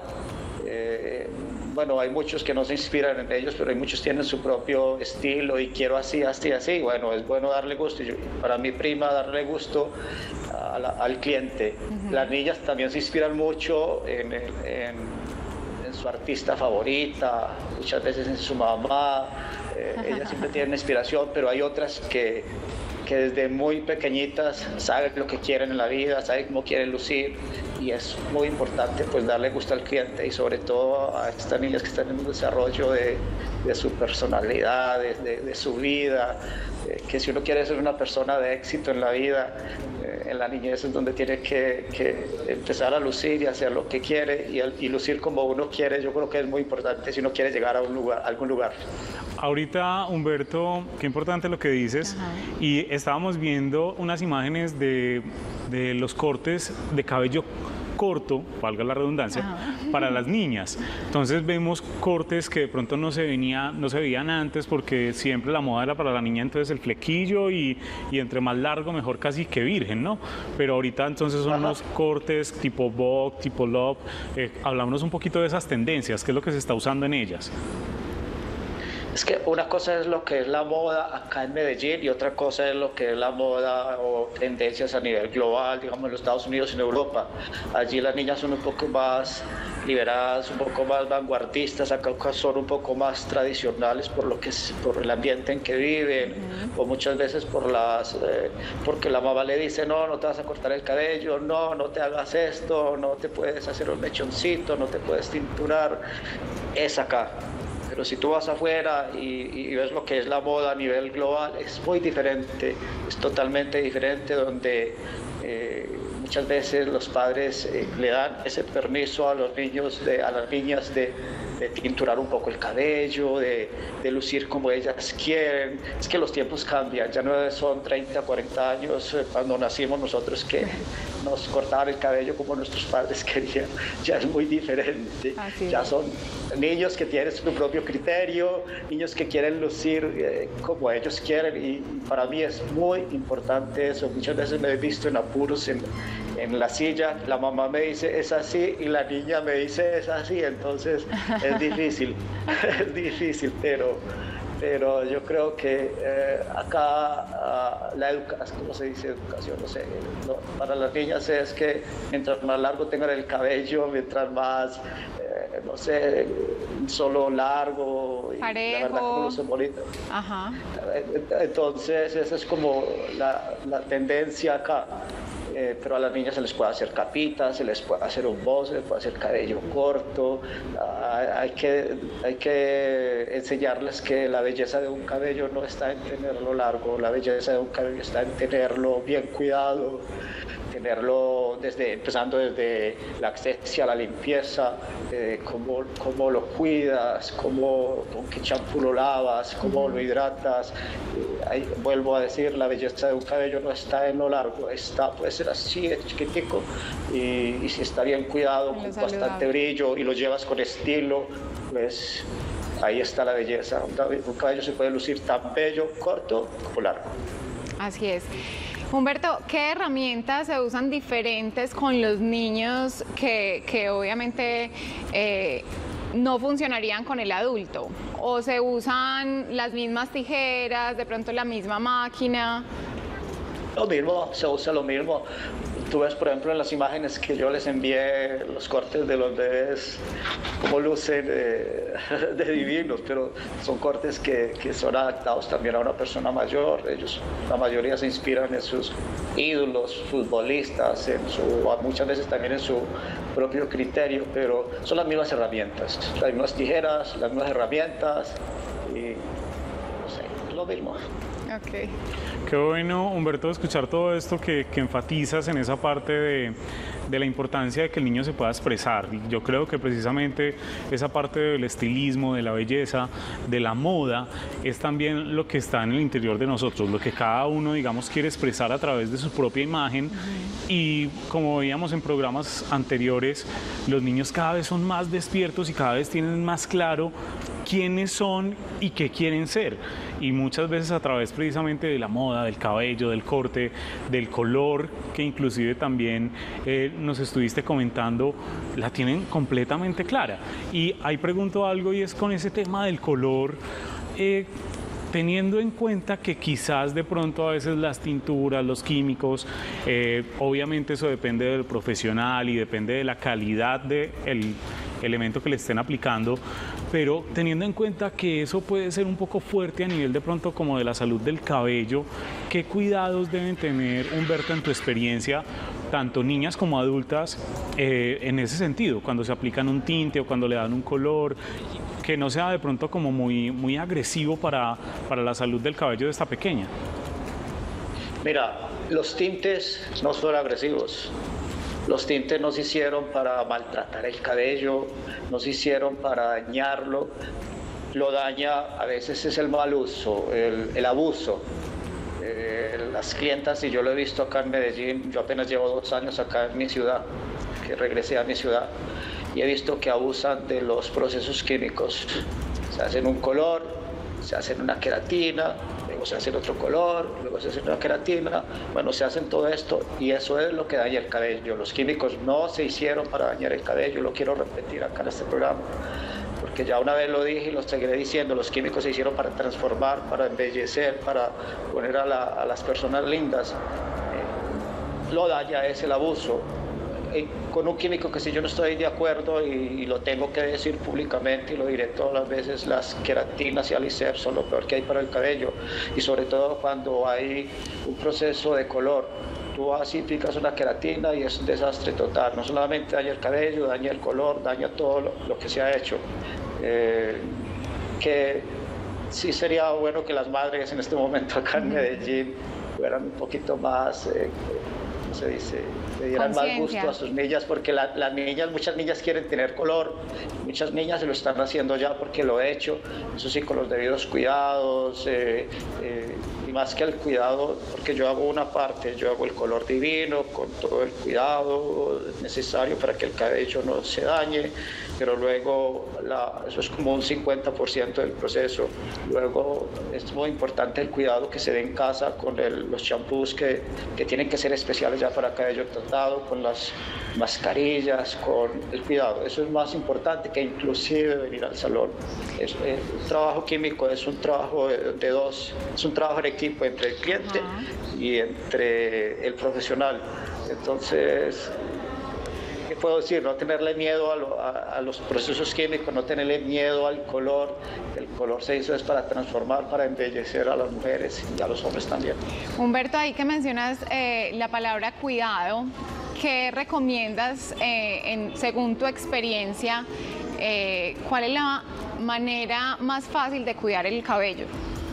Eh, bueno, hay muchos que no se inspiran en ellos, pero hay muchos que tienen su propio estilo y quiero así, así, así. Bueno, es bueno darle gusto. Yo, para mi prima, darle gusto a la, al cliente. Uh-huh. Las niñas también se inspiran mucho en, el, en, en su artista favorita, muchas veces en su mamá. Eh, ellas siempre tienen inspiración, pero hay otras que, que desde muy pequeñitas saben lo que quieren en la vida, saben cómo quieren lucir. Y es muy importante pues darle gusto al cliente y sobre todo a estas niñas que están en un desarrollo de, de su personalidad, de, de, de su vida, eh, que si uno quiere ser una persona de éxito en la vida, eh, en la niñez es donde tiene que, que empezar a lucir y hacer lo que quiere y, y lucir como uno quiere. Yo creo que es muy importante si uno quiere llegar a, un lugar, a algún lugar. Ahorita, Humberto, qué importante lo que dices. Ajá. Y estábamos viendo unas imágenes de, de los cortes de cabello corto, valga la redundancia, Ajá. para las niñas. Entonces vemos cortes que de pronto no se, venía, no se veían antes porque siempre la moda era para la niña, entonces el flequillo y, y entre más largo mejor casi que virgen, ¿no? Pero ahorita entonces son Ajá. unos cortes tipo bob, tipo love. Eh, hablámonos un poquito de esas tendencias, ¿qué es lo que se está usando en ellas? Es que una cosa es lo que es la moda acá en Medellín y otra cosa es lo que es la moda o tendencias a nivel global, digamos en los Estados Unidos y en Europa. Allí las niñas son un poco más liberadas, un poco más vanguardistas, acá son un poco más tradicionales por lo que es, por el ambiente en que viven, uh-huh. o muchas veces por las, eh, porque la mamá le dice no, no te vas a cortar el cabello, no, no te hagas esto, no te puedes hacer un mechoncito, no te puedes tinturar. Es acá. Pero si tú vas afuera y, y ves lo que es la moda a nivel global, es muy diferente, es totalmente diferente, donde eh, muchas veces los padres eh, le dan ese permiso a los niños, de, a las niñas de, de tinturar un poco el cabello, de, de lucir como ellas quieren. Es que los tiempos cambian, ya no son treinta, cuarenta años eh, cuando nacimos nosotros que nos cortaban el cabello como nuestros padres querían, ya es muy diferente. Así ya son niños que tienen su propio criterio, niños que quieren lucir eh, como ellos quieren y para mí es muy importante eso. Muchas veces me he visto en apuros en, en la silla, la mamá me dice es así y la niña me dice es así, entonces es difícil, es difícil, pero... pero yo creo que eh, acá uh, la educación, ¿cómo se dice educación? No sé, no, para las niñas es que mientras más largo tengan el cabello, mientras más, eh, no sé, solo largo, y parejo. La verdad como luce bonito. Ajá. Entonces esa es como la, la tendencia acá. Eh, pero a las niñas se les puede hacer capitas, se les puede hacer un bozo, se les puede hacer cabello corto. Ah, hay, que, hay que enseñarles que la belleza de un cabello no está en tenerlo largo, la belleza de un cabello está en tenerlo bien cuidado, tenerlo desde, empezando desde la asepsia, la limpieza, eh, cómo, cómo lo cuidas, cómo, con qué champú lo lavas, cómo lo hidratas. Eh, ahí, vuelvo a decir, la belleza de un cabello no está en lo largo, está, puede ser así, es chiquitico, y, y si está bien cuidado, con saludable. Bastante brillo y lo llevas con estilo, pues ahí está la belleza. Un cabello se puede lucir tan bello, corto como largo. Así es. Humberto, ¿qué herramientas se usan diferentes con los niños que, que obviamente eh, no funcionarían con el adulto? ¿O se usan las mismas tijeras, de pronto la misma máquina? Lo mismo, se usa lo mismo. Tú ves, por ejemplo, en las imágenes que yo les envié, los cortes de los bebés, cómo lucen eh, de divinos, pero son cortes que, que son adaptados también a una persona mayor. Ellos, la mayoría se inspiran en sus ídolos, futbolistas, en su, muchas veces también en su propio criterio, pero son las mismas herramientas, las mismas tijeras, las mismas herramientas y no sé, es lo mismo. Okay. Qué bueno, Humberto, escuchar todo esto que, que enfatizas en esa parte de, de la importancia de que el niño se pueda expresar. Yo creo que precisamente esa parte del estilismo, de la belleza, de la moda, es también lo que está en el interior de nosotros, lo que cada uno, digamos, quiere expresar a través de su propia imagen. Uh-huh. Y como veíamos en programas anteriores, los niños cada vez son más despiertos y cada vez tienen más claro quiénes son y qué quieren ser. Y muchas veces a través precisamente de la moda, del cabello, del corte, del color, que inclusive también eh, nos estuviste comentando, la tienen completamente clara. Y ahí pregunto algo, y es con ese tema del color, eh, teniendo en cuenta que quizás de pronto a veces las tinturas, los químicos, eh, obviamente eso depende del profesional y depende de la calidad del elemento que le estén aplicando, pero teniendo en cuenta que eso puede ser un poco fuerte a nivel de pronto como de la salud del cabello, ¿qué cuidados deben tener, Humberto, en tu experiencia, tanto niñas como adultas, eh, en ese sentido, cuando se aplican un tinte o cuando le dan un color, que no sea de pronto como muy, muy agresivo para, para la salud del cabello de esta pequeña? Mira, los tintes no son agresivos. Los tintes no se hicieron para maltratar el cabello, no se hicieron para dañarlo. Lo daña, a veces es el mal uso, el, el abuso. Eh, las clientas, y yo lo he visto acá en Medellín, yo apenas llevo dos años acá en mi ciudad, que regresé a mi ciudad, y he visto que abusan de los procesos químicos. Se hacen un color, se hacen una queratina, luego se hacen otro color, luego se hace una queratina, bueno, se hacen todo esto y eso es lo que daña el cabello. Los químicos no se hicieron para dañar el cabello, lo quiero repetir acá en este programa, porque ya una vez lo dije y lo seguiré diciendo, los químicos se hicieron para transformar, para embellecer, para poner a, la, a las personas lindas. Eh, lo daña es el abuso. Con un químico que si yo no estoy de acuerdo y, y lo tengo que decir públicamente y lo diré todas las veces, las queratinas y Alicep son lo peor que hay para el cabello y sobre todo cuando hay un proceso de color. Tú así picas una queratina y es un desastre total, no solamente daña el cabello, daña el color, daña todo lo, lo que se ha hecho. Eh, que sí sería bueno que las madres en este momento acá en Medellín fueran un poquito más... Eh, se dice, le dieran más gusto a sus niñas, porque la, las niñas, muchas niñas quieren tener color, muchas niñas se lo están haciendo ya porque lo he hecho, eso sí, con los debidos cuidados, eh, eh, y más que el cuidado, porque yo hago una parte, yo hago el color divino, con todo el cuidado necesario para que el cabello no se dañe, pero luego la, eso es como un cincuenta por ciento del proceso. Luego es muy importante el cuidado que se dé en casa con el, los champús que, que tienen que ser especiales ya para cabello tratado, con las mascarillas, con el cuidado. Eso es más importante que inclusive venir al salón. Es, es, un trabajo químico es un trabajo de, de dos, es un trabajo en equipo entre el cliente uh-huh. y entre el profesional. Entonces, ¿qué puedo decir? No tenerle miedo a, lo, a, a los procesos químicos, no tenerle miedo al color. El color se hizo es para transformar, para embellecer a las mujeres y a los hombres también. Humberto, ahí que mencionas eh, la palabra cuidado, ¿qué recomiendas eh, en, según tu experiencia? Eh, ¿Cuál es la manera más fácil de cuidar el cabello?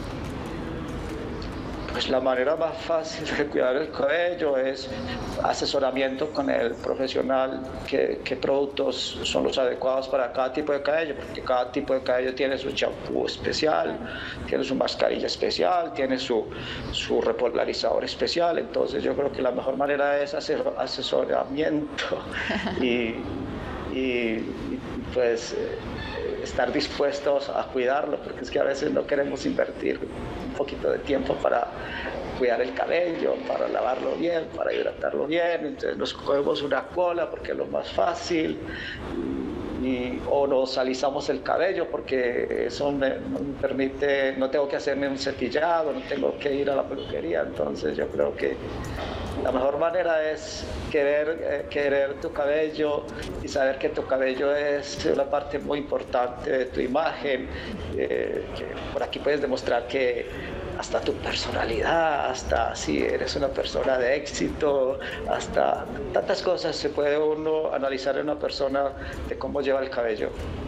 Pues la manera más fácil de cuidar el cabello es asesoramiento con el profesional, qué, qué productos son los adecuados para cada tipo de cabello, porque cada tipo de cabello tiene su champú especial, tiene su mascarilla especial, tiene su, su repolarizador especial, entonces yo creo que la mejor manera es hacer asesoramiento y, y, y pues estar dispuestos a cuidarlo, porque es que a veces no queremos invertir un poquito de tiempo para cuidar el cabello, para lavarlo bien, para hidratarlo bien, entonces nos cogemos una cola porque es lo más fácil y, y, o nos alisamos el cabello, porque eso me, me permite, no tengo que hacerme un cepillado, no tengo que ir a la peluquería. Entonces yo creo que la mejor manera es querer, eh, querer tu cabello y saber que tu cabello es una parte muy importante de tu imagen, eh, que por aquí puedes demostrar que hasta tu personalidad, hasta si eres una persona de éxito, hasta tantas cosas se puede uno analizar en una persona de cómo lleva el cabello.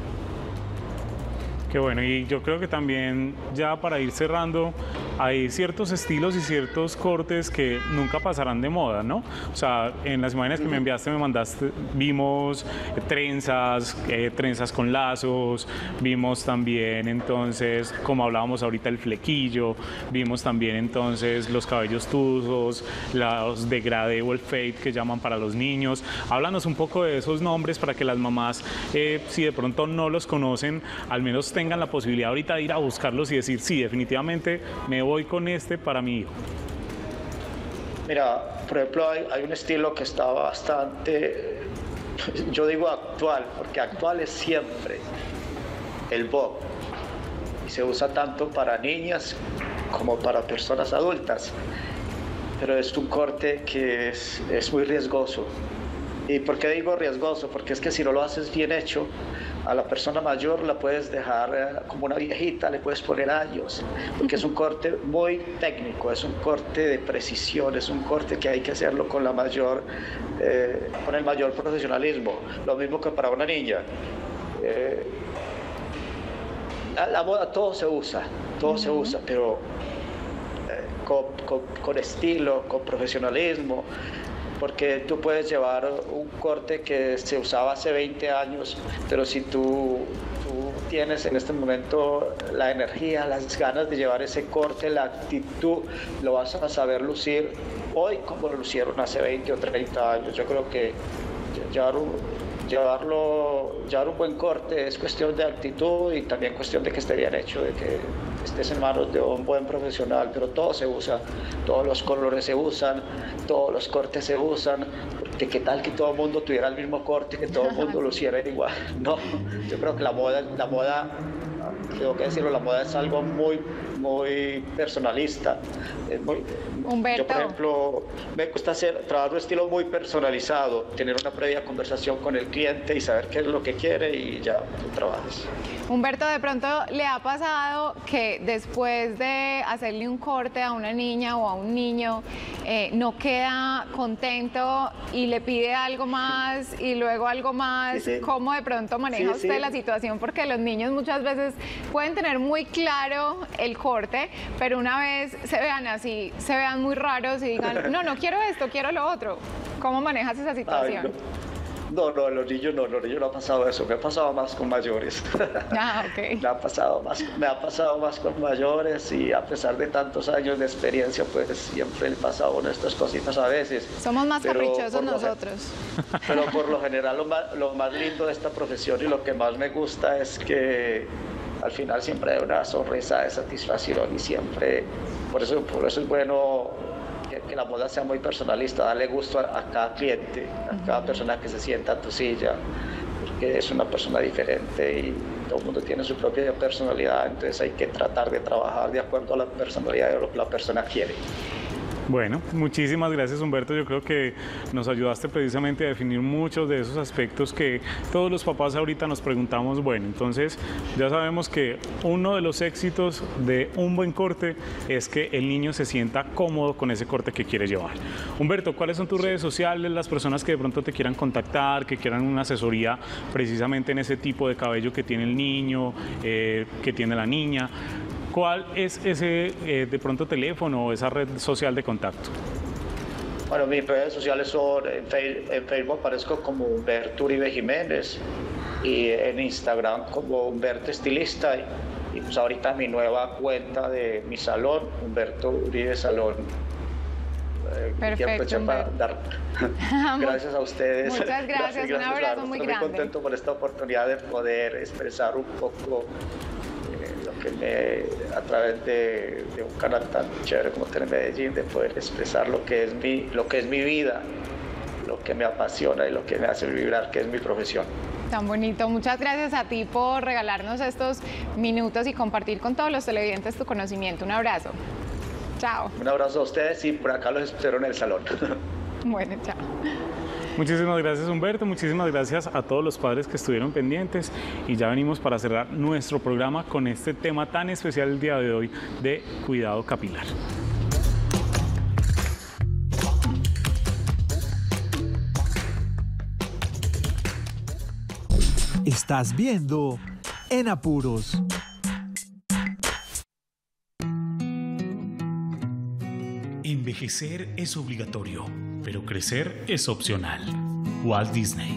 Qué bueno, y yo creo que también ya para ir cerrando, hay ciertos estilos y ciertos cortes que nunca pasarán de moda, ¿no? O sea, en las imágenes que me enviaste, me mandaste, vimos trenzas, eh, trenzas con lazos, vimos también entonces, como hablábamos ahorita, el flequillo, vimos también entonces los cabellos tuzos, los degradé o el fade que llaman para los niños. Háblanos un poco de esos nombres para que las mamás, eh, si de pronto no los conocen, al menos tengan tengan la posibilidad ahorita de ir a buscarlos y decir, sí, definitivamente me voy con este para mi hijo. Mira, por ejemplo, hay, hay un estilo que está bastante, yo digo actual, porque actual es siempre el bob, y se usa tanto para niñas como para personas adultas, pero es un corte que es, es muy riesgoso. ¿Y por qué digo riesgoso? Porque es que si no lo haces bien hecho, a la persona mayor la puedes dejar eh, como una viejita, le puedes poner años, porque es un corte muy técnico, es un corte de precisión, es un corte que hay que hacerlo con la mayor, eh, con el mayor profesionalismo, lo mismo que para una niña. Eh, la, la moda todo se usa, todo uh-huh. se usa, pero eh, con, con, con estilo, con profesionalismo. Porque tú puedes llevar un corte que se usaba hace veinte años, pero si tú, tú tienes en este momento la energía, las ganas de llevar ese corte, la actitud, lo vas a saber lucir hoy como lo lucieron hace veinte o treinta años. Yo creo que llevar un, llevarlo, llevar un buen corte es cuestión de actitud y también cuestión de que esté bien hecho, de que estés en manos de un buen profesional, pero todo se usa, todos los colores se usan, todos los cortes se usan, porque qué tal que todo el mundo tuviera el mismo corte, que todo el mundo lo hiciera igual. No, yo creo que la moda, la moda, tengo que decirlo, la moda es algo muy, muy personalista. Es muy, Humberto. Yo, por ejemplo, me gusta hacer, trabajar un estilo muy personalizado, tener una previa conversación con el cliente y saber qué es lo que quiere y ya tú trabajas. Humberto, de pronto le ha pasado que después de hacerle un corte a una niña o a un niño, eh, no queda contento y le pide algo más y luego algo más. Sí, sí. ¿Cómo de pronto maneja sí, usted sí. la situación? Porque los niños muchas veces pueden tener muy claro el corte, pero una vez se vean así, se vean muy raros y digan, no, no quiero esto, quiero lo otro. ¿Cómo manejas esa situación? Ay, no. No, no, los niños no, los niños no ha pasado eso, me ha pasado más con mayores. Ah, ok. me, ha pasado más, me ha pasado más con mayores y a pesar de tantos años de experiencia, pues siempre le pasa a uno estas cositas a veces. Somos más caprichosos nosotros. Lo, pero por lo general lo más, lo más lindo de esta profesión y lo que más me gusta es que al final siempre hay una sonrisa de satisfacción y siempre, por eso, por eso es bueno que la moda sea muy personalista, darle gusto a, a cada cliente, a cada persona que se sienta a tu silla, porque es una persona diferente y todo el mundo tiene su propia personalidad, entonces hay que tratar de trabajar de acuerdo a la personalidad de lo que la persona quiere. Bueno, muchísimas gracias Humberto, yo creo que nos ayudaste precisamente a definir muchos de esos aspectos que todos los papás ahorita nos preguntamos. Bueno, entonces ya sabemos que uno de los éxitos de un buen corte es que el niño se sienta cómodo con ese corte que quiere llevar. Humberto, ¿cuáles son tus redes sociales, las personas que de pronto te quieran contactar, que quieran una asesoría precisamente en ese tipo de cabello que tiene el niño, eh, que tiene la niña? ¿Cuál es ese eh, de pronto teléfono o esa red social de contacto? Bueno, mis redes sociales son, en, fe, en Facebook aparezco como Humberto Uribe Jiménez y en Instagram como Humberto Estilista y, y pues ahorita mi nueva cuenta de mi salón, Humberto Uribe Salón. Perfecto, para dar gracias a ustedes. Muchas gracias, gracias un abrazo a, muy estoy grande. Muy contento por esta oportunidad de poder expresar un poco que me, a través de, de un canal tan chévere como Telemedellín, de poder expresar lo que es mi, lo que es mi vida, lo que me apasiona y lo que me hace vibrar, que es mi profesión. Tan bonito. Muchas gracias a ti por regalarnos estos minutos y compartir con todos los televidentes tu conocimiento. Un abrazo. Chao. Un abrazo a ustedes y por acá los espero en el salón. Bueno, chao. Muchísimas gracias, Humberto, muchísimas gracias a todos los padres que estuvieron pendientes y ya venimos para cerrar nuestro programa con este tema tan especial el día de hoy de cuidado capilar. Estás viendo En Apuros. Envejecer es obligatorio, pero crecer es opcional. Walt Disney.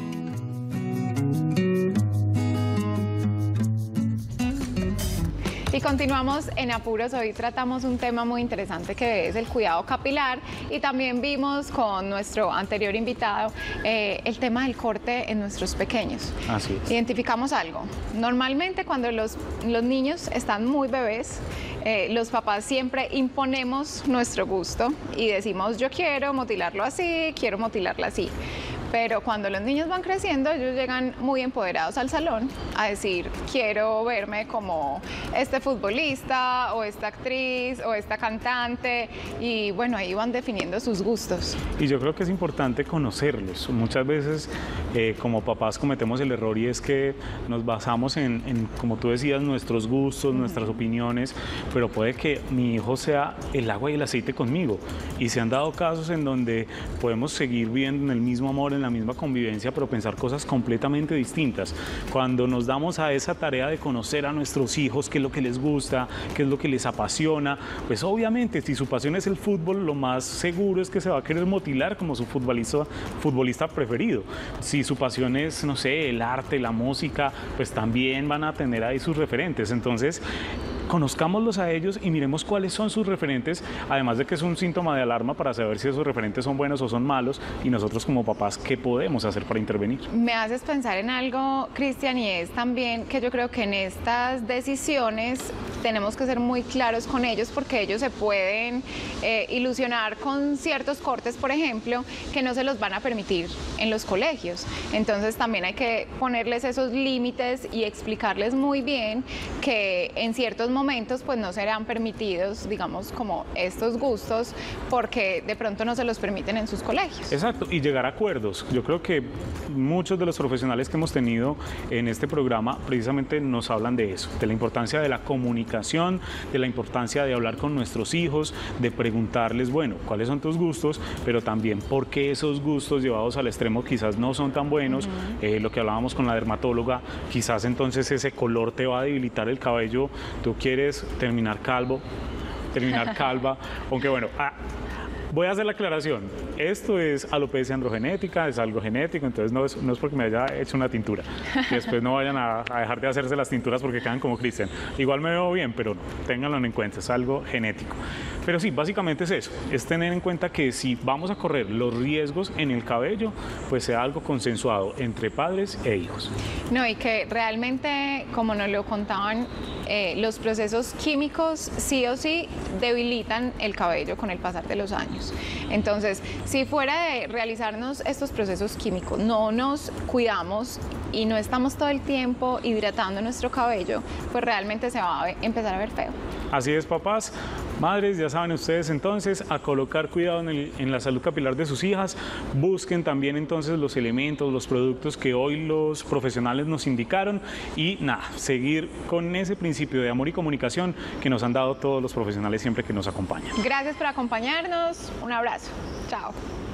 Y continuamos en Apuros. Hoy tratamos un tema muy interesante que es el cuidado capilar y también vimos con nuestro anterior invitado eh, el tema del corte en nuestros pequeños. Así es. Identificamos algo. Normalmente cuando los, los niños están muy bebés, Eh, los papás siempre imponemos nuestro gusto y decimos yo quiero motilarlo así, quiero motilarla así. Pero cuando los niños van creciendo, ellos llegan muy empoderados al salón a decir quiero verme como este futbolista o esta actriz o esta cantante y bueno, ahí van definiendo sus gustos. Y yo creo que es importante conocerlos. Muchas veces eh, como papás cometemos el error y es que nos basamos en, en como tú decías, nuestros gustos, uh-huh. nuestras opiniones, pero puede que mi hijo sea el agua y el aceite conmigo. Y se han dado casos en donde podemos seguir viviendo en el mismo amor, en la misma convivencia, pero pensar cosas completamente distintas. Cuando nos damos a esa tarea de conocer a nuestros hijos, qué es lo que les gusta, qué es lo que les apasiona, pues obviamente si su pasión es el fútbol, lo más seguro es que se va a querer motilar como su futbolista, futbolista preferido. Si su pasión es, no sé, el arte, la música, pues también van a tener ahí sus referentes. Entonces, conozcámoslos a ellos y miremos cuáles son sus referentes, además de que es un síntoma de alarma para saber si esos referentes son buenos o son malos y nosotros como papás, ¿qué podemos hacer para intervenir? Me haces pensar en algo, Cristian, y es también que yo creo que en estas decisiones tenemos que ser muy claros con ellos porque ellos se pueden eh, ilusionar con ciertos cortes, por ejemplo, que no se los van a permitir en los colegios. Entonces también hay que ponerles esos límites y explicarles muy bien que en ciertos momentos pues no serán permitidos, digamos, como estos gustos porque de pronto no se los permiten en sus colegios. Exacto, y llegar a acuerdos. Yo creo que muchos de los profesionales que hemos tenido en este programa precisamente nos hablan de eso, de la importancia de la comunicación, de la importancia de hablar con nuestros hijos, de preguntarles, bueno, ¿cuáles son tus gustos? Pero también, ¿por qué esos gustos llevados al extremo quizás no son tan buenos? Uh-huh. eh, lo que hablábamos con la dermatóloga, quizás entonces ese color te va a debilitar el cabello, tú quieres terminar calvo, terminar calva, aunque bueno, ah, voy a hacer la aclaración, esto es alopecia androgenética, es algo genético, entonces no es, no es porque me haya hecho una tintura, y después no vayan a, a dejar de hacerse las tinturas porque quedan como Cristian. Igual me veo bien, pero no, ténganlo en cuenta, es algo genético. Pero sí, básicamente es eso, es tener en cuenta que si vamos a correr los riesgos en el cabello, pues sea algo consensuado entre padres e hijos. No, y que realmente, como nos lo contaban, eh, los procesos químicos sí o sí debilitan el cabello con el pasar de los años. Entonces, si fuera de realizarnos estos procesos químicos, no nos cuidamos y no estamos todo el tiempo hidratando nuestro cabello, pues realmente se va a empezar a ver feo. Así es, papás, madres, ya saben ustedes entonces a colocar cuidado en, el, en la salud capilar de sus hijas. Busquen también entonces los elementos, los productos que hoy los profesionales nos indicaron y nada, seguir con ese principio de amor y comunicación que nos han dado todos los profesionales siempre que nos acompañan. Gracias por acompañarnos, un abrazo, chao.